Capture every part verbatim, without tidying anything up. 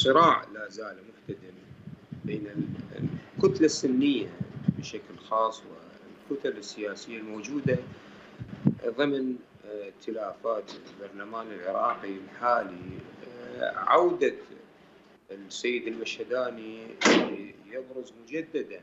الصراع لا زال محتدم بين الكتلة السنية بشكل خاص والكتل السياسية الموجودة ضمن ائتلافات البرلمان العراقي الحالي. عودة السيد المشهداني يبرز مجددا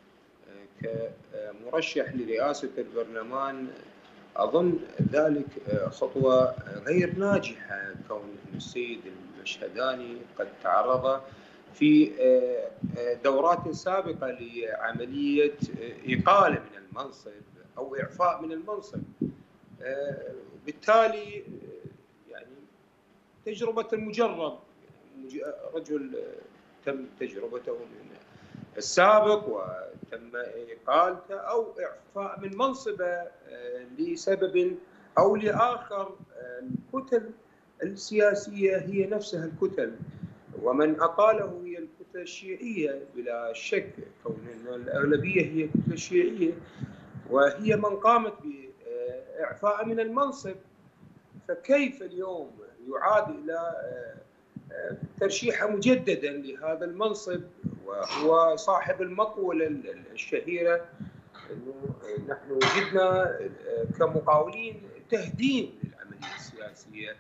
كمرشح لرئاسة البرلمان، أظن ذلك خطوة غير ناجحة، كون السيد المشهداني قد تعرض في دورات سابقة لعملية إقالة من المنصب أو إعفاء من المنصب. بالتالي يعني تجربة المجرب، رجل تم تجربته من السابق وتم إقالته أو إعفاء من منصبه لسبب أو لآخر. الكتل السياسية هي نفسها الكتل، ومن أقاله هي الكتل الشيعية بلا شك، كون أن الأغلبية هي الكتل الشيعية وهي من قامت بإعفاء من المنصب. فكيف اليوم يعاد إلى ترشيحه مجددا لهذا المنصب وهو صاحب المقولة الشهيرة أنه نحن وجدنا كمقاولين تهديم للعملية السياسية،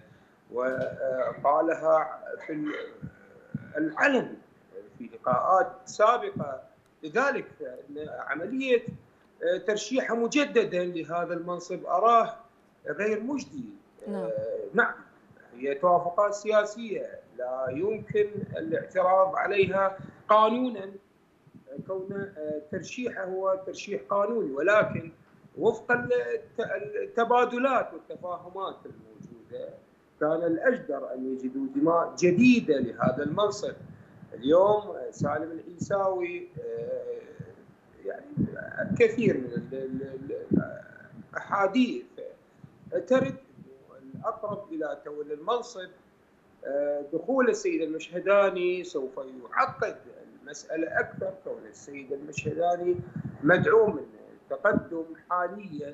وقالها في العلن في لقاءات سابقة. لذلك عملية ترشيحه مجددا لهذا المنصب أراه غير مجدي. نعم. نعم، هي توافقات سياسية لا يمكن الاعتراض عليها قانونا، كون ترشيحه هو ترشيح قانوني، ولكن وفق التبادلات والتفاهمات الموجودة كان الأجدر أن يجدوا دماء جديدة لهذا المنصب. اليوم سالم العيساوي يعني الكثير من الأحاديث ترد الأقرب إلى تولي المنصب دخول السيد المشهداني سوف يعقد المسألة أكثر، كون السيد المشهداني مدعوم من التقدم حاليا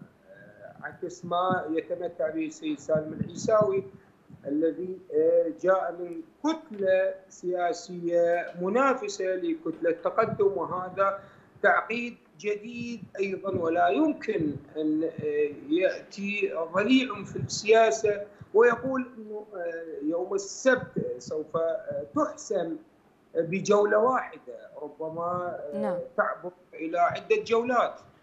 عكس ما يتمتع به السيد سالم العيساوي الذي جاء من كتلة سياسية منافسة لكتلة التقدم، وهذا تعقيد جديد أيضا. ولا يمكن أن يأتي ضليع في السياسة ويقول أنه يوم السبت سوف تحسم بجولة واحدة، ربما نعم. تعبر إلى عدة جولات.